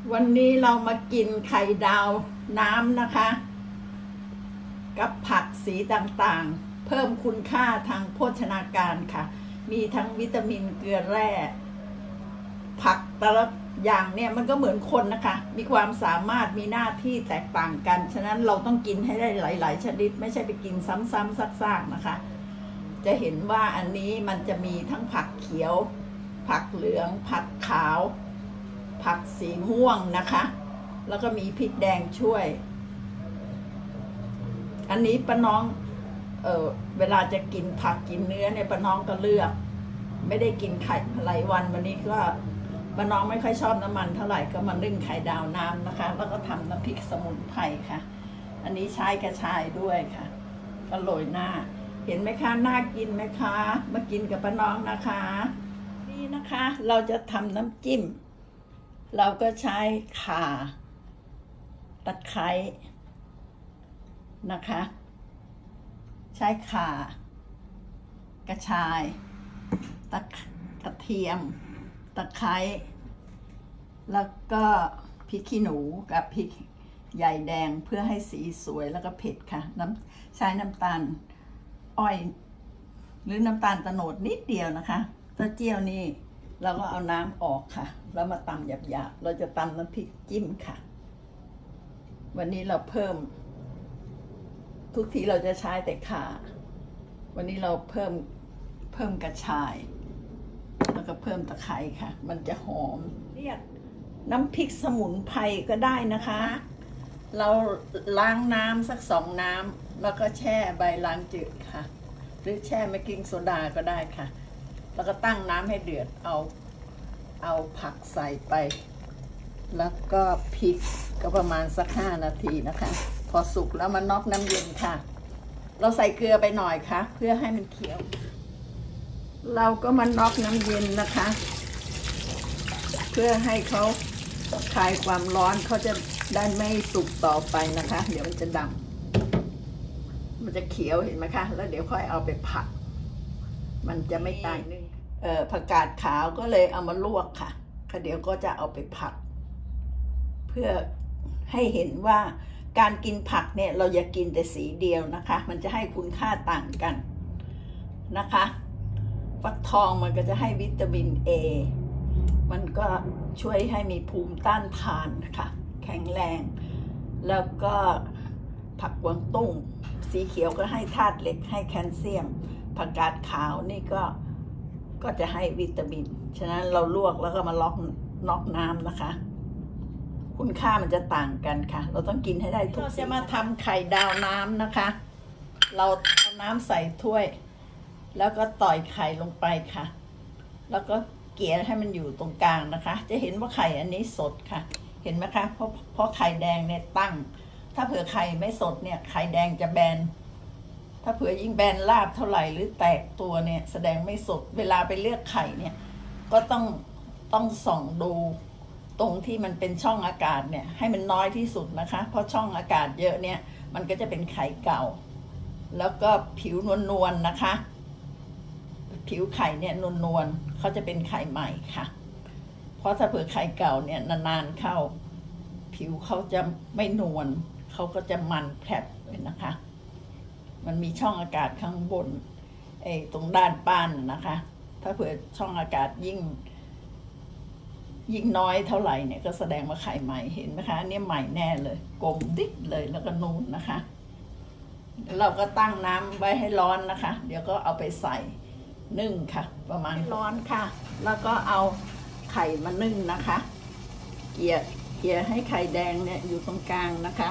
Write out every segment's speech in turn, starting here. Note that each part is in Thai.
วันนี้เรามากินไข่ดาวน้ำนะคะ กับผักสีต่างๆเพิ่มคุณค่าทางโภชนาการค่ะมีทั้งวิตามินเกลือแร่ผักแต่ละอย่างเนี่ยมันก็เหมือนคนนะคะมีความสามารถมีหน้าที่แตกต่างกันฉะนั้นเราต้องกินให้ได้หลายๆชนิดไม่ใช่ไปกินซ้ำๆซากๆนะคะจะเห็นว่าอันนี้มันจะมีทั้งผักเขียวผักเหลืองผักขาวผักสีม่วงนะคะแล้วก็มีพริกแดงช่วยอันนี้ป้าน้องเวลาจะกินผักกินเนื้อเนี่ยป้าน้องก็เลือกไม่ได้กินไข่หลายวันวันนี้ก็ป้าน้องไม่ค่อยชอบน้ำมันเท่าไหร่ก็มานึ่งไข่ดาวน้ำนะคะแล้วก็ทำน้ำพริกสมุนไพรค่ะอันนี้ใช้กระชายด้วยค่ะก็โรยหน้าเห็นไหมคะน่ากินไหมคะมากินกับป้าน้องนะคะนี่นะคะเราจะทำน้ำจิ้มเราก็ใช้ข่าตะไคร้นะคะใช้ข่ากระชายกระเทียมตะไคร้แล้วก็พริกขี้หนูกับพริกใหญ่แดงเพื่อให้สีสวยแล้วก็เผ็ดค่ะใช้น้ำตาลอ้อยหรือน้ำตาลโตนดนิดเดียวนะคะเต้าเจี้ยวนี่เราก็เอาน้ำออกค่ะแล้วมาตำหยาบๆเราจะตำน้ำพริกจิ้มค่ะวันนี้เราเพิ่มทุกทีเราจะใช้แต่ข่าวันนี้เราเพิ่มกระชายแล้วก็เพิ่มตะไคร้ค่ะมันจะหอมเรียกน้ำพริกสมุนไพรก็ได้นะคะเราล้างน้ำสัก2 น้ำแล้วก็แช่ใบล้างจืดค่ะหรือแช่เบกกิ้งโซดาก็ได้ค่ะแล้วก็ตั้งน้ำให้เดือดเอาผักใส่ไปแล้วก็พริกก็ประมาณสัก5 นาทีนะคะพอสุกแล้วมาน็อกน้ำเย็นค่ะเราใส่เกลือไปหน่อยค่ะเพื่อให้มันเขียวเราก็มาน็อกน้ำเย็นนะคะเพื่อให้เขาคลายความร้อนเขาจะได้ไม่สุกต่อไปนะคะเดี๋ยวมันจะดำมันจะเขียวเห็นไหมคะแล้วเดี๋ยวค่อยเอาไปผัดมันจะไม่ตายนึ่งผักกาดขาวก็เลยเอามาลวกค่ะเดี๋ยวก็จะเอาไปผัดเพื่อให้เห็นว่าการกินผักเนี่ยเราอย่ากินแต่สีเดียวนะคะมันจะให้คุณค่าต่างกันนะคะฟักทองมันก็จะให้วิตามิน A มันก็ช่วยให้มีภูมิต้านทานค่ะแข็งแรงแล้วก็ผักกวางตุ้งสีเขียวก็ให้ธาตุเหล็กให้แคลเซียมผักกาดขาวนี่ก็จะให้วิตามินฉะนั้นเราลวกแล้วก็มาน็อกน้ำนะคะคุณค่ามันจะต่างกันค่ะเราต้องกินให้ได้ทุกจะมาทำไข่ดาวน้ำนะคะเราเอาน้ำใส่ถ้วยแล้วก็ต่อยไข่ลงไปค่ะแล้วก็เกลี่ยให้มันอยู่ตรงกลางนะคะจะเห็นว่าไข่อันนี้สดค่ะเห็นไหมคะเพราะไข่แดงเนี่ยตั้งถ้าเผื่อไข่ไม่สดเนี่ยไข่แดงจะแบนถ้าเผื่อยิ่งแบนราบเท่าไหร่หรือแตกตัวเนี่ยแสดงไม่สดเวลาไปเลือกไข่เนี่ยก็ต้องส่องดูตรงที่มันเป็นช่องอากาศเนี่ยให้มันน้อยที่สุดนะคะเพราะช่องอากาศเยอะเนี่ยมันก็จะเป็นไข่เก่าแล้วก็ผิวนวลนะคะผิวไข่เนี่ยนวลๆเขาจะเป็นไข่ใหม่ค่ะเพราะถ้าเผื่อไข่เก่าเนี่ยนานๆเข้าผิวเขาจะไม่นวลเขาก็จะมันแผลบเลยนะคะมันมีช่องอากาศข้างบนตรงด้านป้านนะคะถ้าเผื่อช่องอากาศยิ่งน้อยเท่าไหร่เนี่ยก็แสดงว่าไข่ใหม่เห็นไหมคะเนี่ยใหม่แน่เลยกลมดิ๊กเลยแล้วก็นูนนะคะเราก็ตั้งน้ำไว้ให้ร้อนนะคะเดี๋ยวก็เอาไปใส่นึ่งค่ะประมาณร้อนค่ะแล้วก็เอาไข่มานึ่งนะคะเกลี่ยให้ไข่แดงเนี่ยอยู่ตรงกลางนะคะ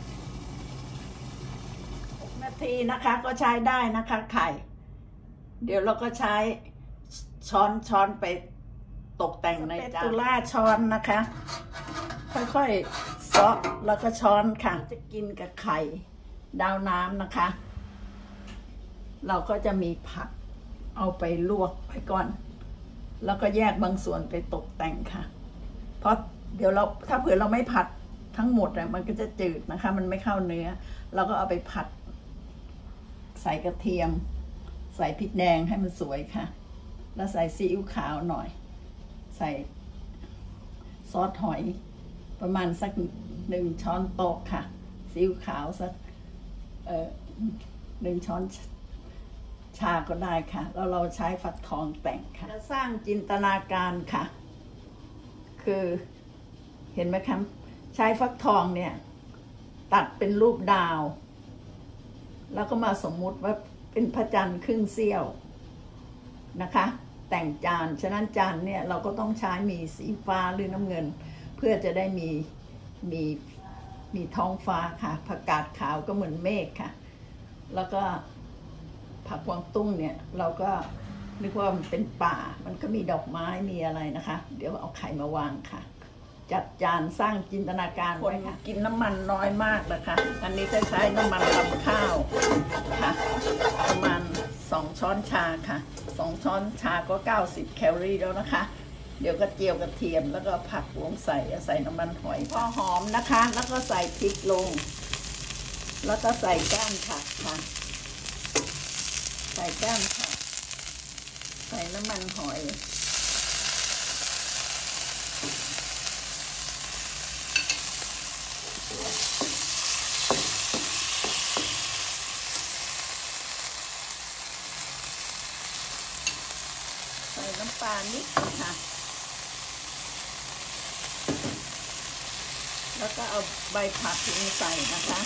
6 นาทีนะคะก็ใช้ได้นะคะไข่เดี๋ยวเราก็ใช้ช้อนไปตกแต่งในจานตุล่าช้อนนะคะค่อยๆซอกแล้วก็ช้อนค่ะจะกินกับไข่ดาวน้ำนะคะเราก็จะมีผักเอาไปลวกไปก่อนแล้วก็แยกบางส่วนไปตกแต่งค่ะเพราะเดี๋ยวถ้าเผื่อเราไม่ผัดทั้งหมดมันก็จะจืดนะคะมันไม่เข้าเนื้อเราก็เอาไปผัดใส่กระเทียมใส่พริกแดงให้มันสวยค่ะแล้วใส่ซีอิ๊วขาวหน่อยใส่ซอสหอยประมาณสัก1 ช้อนโต๊ะค่ะซีอิ๊วขาวสัก1 ช้อนชาก็ได้ค่ะแล้วเราใช้ฟักทองแต่งค่ะจะสร้างจินตนาการค่ะคือเห็นไหมคะใช้ฟักทองเนี่ยตัดเป็นรูปดาวแล้วก็มาสมมุติว่าเป็นพระจันทร์ครึ่งเสี้ยวนะคะแต่งจานฉะนั้นจานเนี่ยเราก็ต้องใช้มีสีฟ้าหรือน้ำเงินเพื่อจะได้มีท้องฟ้าค่ะผักกาดขาวก็เหมือนเมฆค่ะแล้วก็ผักกวางตุ้งเนี่ยเราก็นึกว่ามันเป็นป่ามันก็มีดอกไม้มีอะไรนะคะเดี๋ยวเอาไข่มาวางค่ะจัดจานสร้างจินตนาการไว้ค่ะกินน้ำมันน้อยมากนะคะอันนี้จะใช้น้ำมันรำข้าวค่ะประมาณ2 ช้อนชาค่ะ2 ช้อนชาก็90 แคลอรี่แล้วนะคะเดี๋ยวก็เจียวกระเทียมแล้วก็ผักลงใส่น้ำมันหอยพอหอมนะคะแล้วก็ใส่พริกลงแล้วก็ใส่ก้านผักค่ะใส่ก้านผักใส่น้ำมันหอยใส่น้ำปลานิดค่ะแล้วก็เอาใบผักลงใส่นะคะ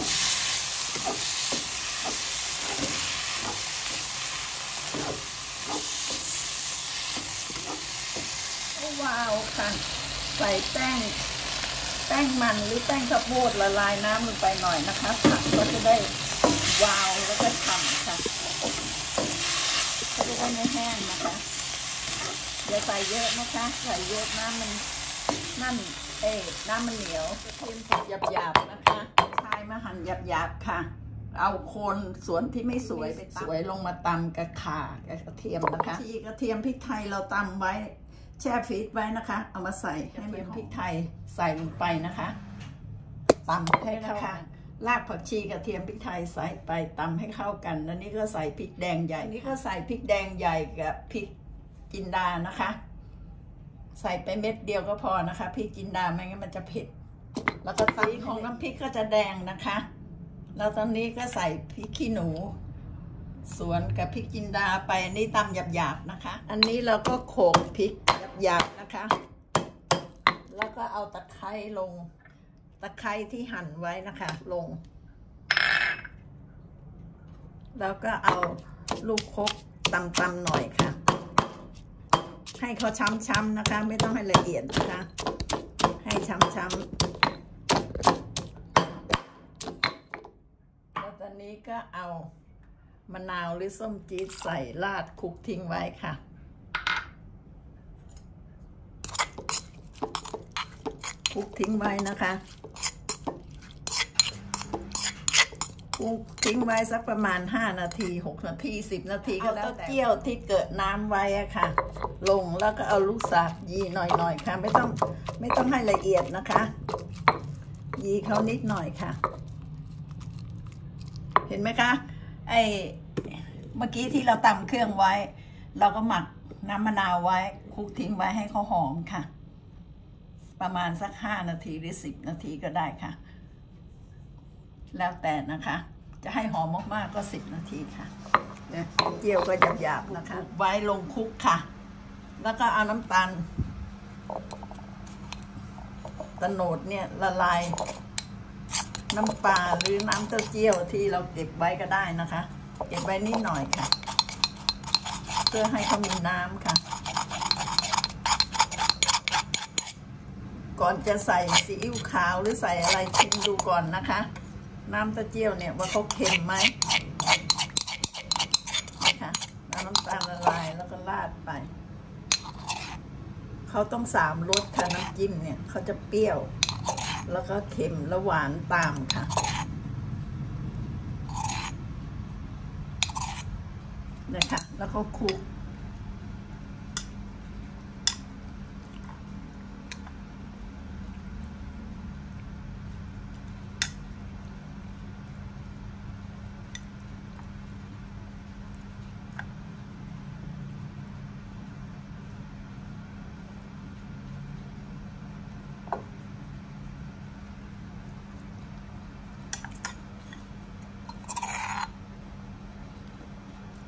ว้าวค่ะใส่แป้งมันหรือแป้งข้าวโพดละลายน้ำลงไปหน่อยนะคะผักก็จะได้วาวแล้วก็ฉ่ำค่ะก็จะได้ไม่แห้งนะคะอย่าใส่เยอะนะคะใส่เยอะน้ำมันเหนียวกระเทียมสับหยาบๆนะคะชายมาหั่นหยาบๆค่ะเอาโคนส่วนที่ไม่สวยไปสวยลงมาตำกับข่ากับกระเทียมนะคะที่กระเทียมพริกไทยเราตำไว้แช่ฟรีซไว้นะคะเอามาใส่ให้มันพริกไทยใส่ลงไปนะคะตำให้เข้ากันรากผักชีกระเทียมพริกไทยใส่ไปตำให้เข้ากันแล้วนี่ก็ใส่พริกแดงใหญ่นี่ก็ใส่พริกแดงใหญ่กับพริกจินดานะคะใส่ไปเม็ดเดียวก็พอนะคะพริกจินดาไม่งั้นมันจะเผ็ดแล้วก็สีของน้ำพริกก็จะแดงนะคะแล้วตอนนี้ก็ใส่พริกขี้หนูสวนกับพริกจินดาไปอันนี้ตำหยาบๆนะคะอันนี้เราก็โขลกพริกหยาบๆนะคะแล้วก็เอาตะไคร้ลงตะไคร้ที่หั่นไว้นะคะลงแล้วก็เอาลูกครกตำๆหน่อยค่ะให้เขาช้ำๆนะคะไม่ต้องให้ละเอียดนะคะให้ช้ำๆแล้วตอนนี้ก็เอามะนาวหรือส้มจี๊ดใส่ราดคลุกทิ้งไว้ค่ะคลุกทิ้งไว้นะคะคลุกทิ้งไว้สักประมาณ5 นาที6 นาที10 นาทีก็แล้วแต่เจียวที่เกิดน้ำไว้อะค่ะลงแล้วก็เอาลูกสากยีหน่อยๆค่ะไม่ต้องให้ละเอียดนะคะยีเขานิดหน่อยค่ะเห็นไหมคะเมื่อกี้ที่เราตำเครื่องไว้เราก็หมักน้ำมะนาวไว้คลุกทิ้งไว้ให้เขาหอมค่ะประมาณสัก5 นาทีหรือ10 นาทีก็ได้ค่ะแล้วแต่นะคะจะให้หอมมากๆก็10 นาทีค่ะเจียวก็หยาบๆนะคะไว้ลงคลุกค่ะแล้วก็เอาน้ำตาลตะโนดเนี่ยละลายน้ำปลาหรือน้ำเต้าเจี้ยวที่เราเก็บไว้ก็ได้นะคะเก็บไว้นิดหน่อยค่ะเพื่อให้เขามีน้ำค่ะก่อนจะใส่ซีอิ๊วขาวหรือใส่อะไรชิมดูก่อนนะคะน้ำเต้าเจี้ยวเนี่ยว่าเขาเค็มไหมนะคะน้ำตาลละลายแล้วก็ราดไปเขาต้อง3 รสค่ะน้ำจิ้มเนี่ยเขาจะเปรี้ยวแล้วก็เค็มและหวานตามค่ะนะคะแล้วก็คลุก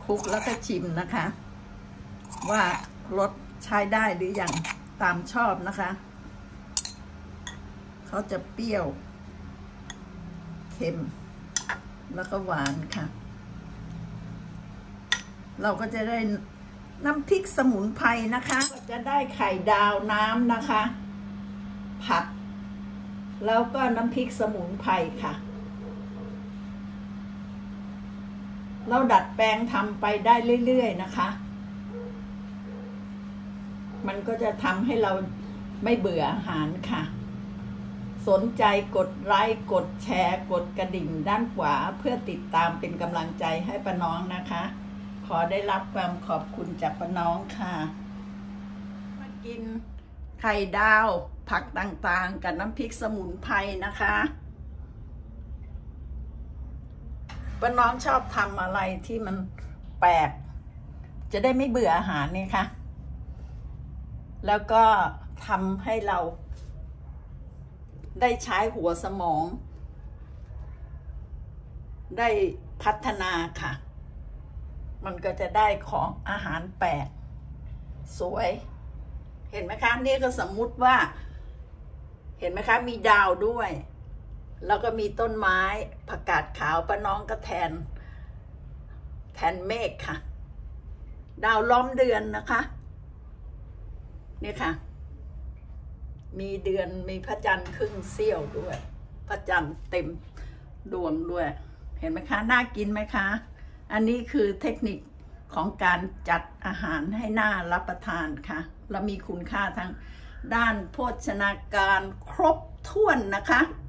คลุกแล้วก็ชิมนะคะ ว่ารสใช้ได้หรือยังตามชอบนะคะเขาจะเปรี้ยวเค็มแล้วก็หวานค่ะเราก็จะได้น้ำพริกสมุนไพรนะคะจะได้ไข่ดาวน้ำนะคะผักแล้วก็น้ำพริกสมุนไพรค่ะเราดัดแปลงทำไปได้เรื่อยๆนะคะมันก็จะทำให้เราไม่เบื่ออาหารค่ะสนใจกดไลค์กดแชร์กดกระดิ่งด้านขวาเพื่อติดตามเป็นกำลังใจให้ป้าน้องนะคะขอได้รับความขอบคุณจากป้าน้องค่ะมากินไข่ดาวผักต่างๆกับน้ำพริกสมุนไพรนะคะป้าน้องชอบทำอะไรที่มันแปลกจะได้ไม่เบื่ออาหารนี่ค่ะแล้วก็ทำให้เราได้ใช้หัวสมองได้พัฒนาค่ะมันก็จะได้ของอาหารแปลกสวยเห็นไหมคะนี่ก็สมมุติว่าเห็นไหมคะมีดาวด้วยแล้วก็มีต้นไม้ผักกาดขาวป้าน้องก็แทนเมฆค่ะดาวล้อมเดือนนะคะนี่ค่ะมีเดือนมีพระจันทร์ครึ่งเสี้ยวด้วยพระจันทร์เต็มดวงด้วยเห็นไหมคะน่ากินไหมคะอันนี้คือเทคนิคของการจัดอาหารให้น่ารับประทานค่ะและมีคุณค่าทางด้านโภชนาการครบถ้วนนะคะ